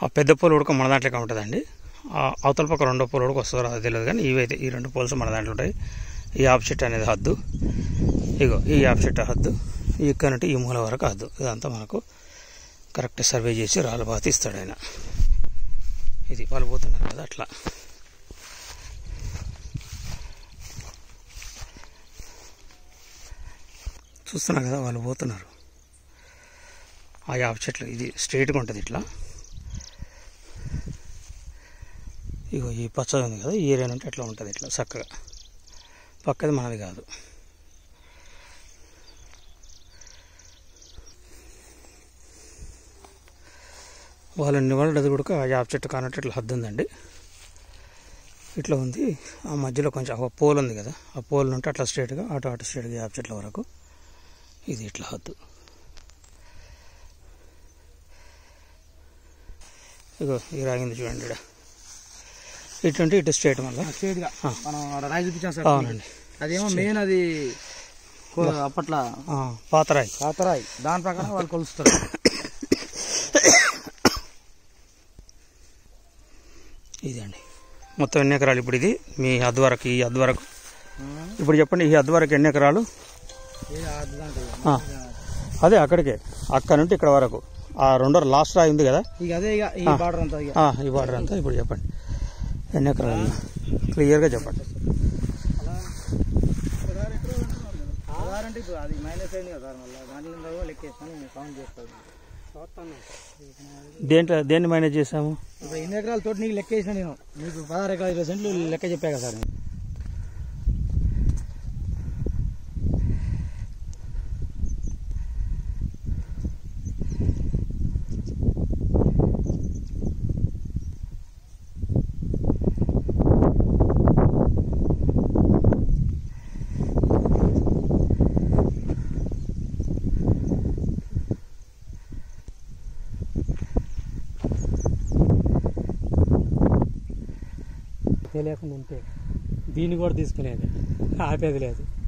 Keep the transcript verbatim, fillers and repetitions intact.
ఆ పెద్ద పోల్ ఉడక మన దాంట్లోకి ఉంటుందండి. అవతల పక్క రెండో పోల్ ఉడక వస్తుందో అది తెలియదు, కానీ ఇవైతే ఈ రెండు పోల్స్ మన దాంట్లో ఉంటాయి. ఈ ఆప్షెట్ అనేది హద్దు, ఇగో ఈ ఆప్షెట్ హద్దు, ఇక్కడ నుండి ఈ మూల వరకు హద్దు. ఇదంతా మనకు కరెక్ట్ సర్వే చేసి రాళ్ళ బాతి ఇస్తాడు ఆయన. ఇది వాళ్ళు పోతున్నారు కదా అట్లా. చూస్తున్నారు కదా వాళ్ళు పోతున్నారు. ఆ యాప్ చెట్లు ఇది స్ట్రైట్గా ఉంటుంది ఇట్లా. ఇగో ఈ పచ్చగా ఉంది కదా, ఈ ఏరియా నుండి ఎట్లా ఉంటుంది ఇట్లా చక్కగా. పక్కది మనది కాదు. వాళ్ళని వాళ్ళది కూడా ఆ యాప్ చెట్టు కానట్టు ఇట్లా హద్దు ఉందండి. ఇట్లా ఉంది. ఆ మధ్యలో కొంచెం ఒక పోల్ ఉంది కదా, ఆ పోల్ నుండి అట్లా స్ట్రైట్గా అటు అటు స్ట్రైట్గా యాప్ చెట్ల వరకు ఇది ఇట్లా హద్దు. ఇగో ఈ రాగింది చూడండి, ఇక్కడ ఇటువంటి ఇటు స్ట్రైట్ మళ్ళీ స్ట్రైట్గా మనం రాయి చూపించాం సార్. అవునండి, అదేమో మెయిన్ అది అప్పట్లో పాతరాయి పాతరాయి దాని ప్రకారం వాళ్ళు కొలుస్తారు. ఇదండి మొత్తం ఎన్ని ఎకరాలు ఇప్పుడు ఇది మీ హద్దు వరకు? ఈ హద్దు వరకు ఇప్పుడు చెప్పండి, ఈ హద్దు వరకు ఎన్ని ఎకరాలు? అదే అక్కడికే, అక్కడ నుండి ఇక్కడ వరకు ఆ రెండో లాస్ట్ రాయి ఉంది కదా, ఈ బార్డర్ అంతా ఇప్పుడు చెప్పండి ఎన్ని ఎకరాలు క్లియర్గా చెప్పండి. దేంట్లో దేన్ని మేనేజ్ చేసాము? ఎన్ని ఎకరాల తోటి నీకు లెక్క వేసిన నేను, మీకు పదహారు ఎకరాల ఇరవై సెంట్లు లెక్క చెప్పా కదా సార్. తెలియకుండా ఉంటే దీన్ని కూడా తీసుకునేది, ఆపేది లేదు.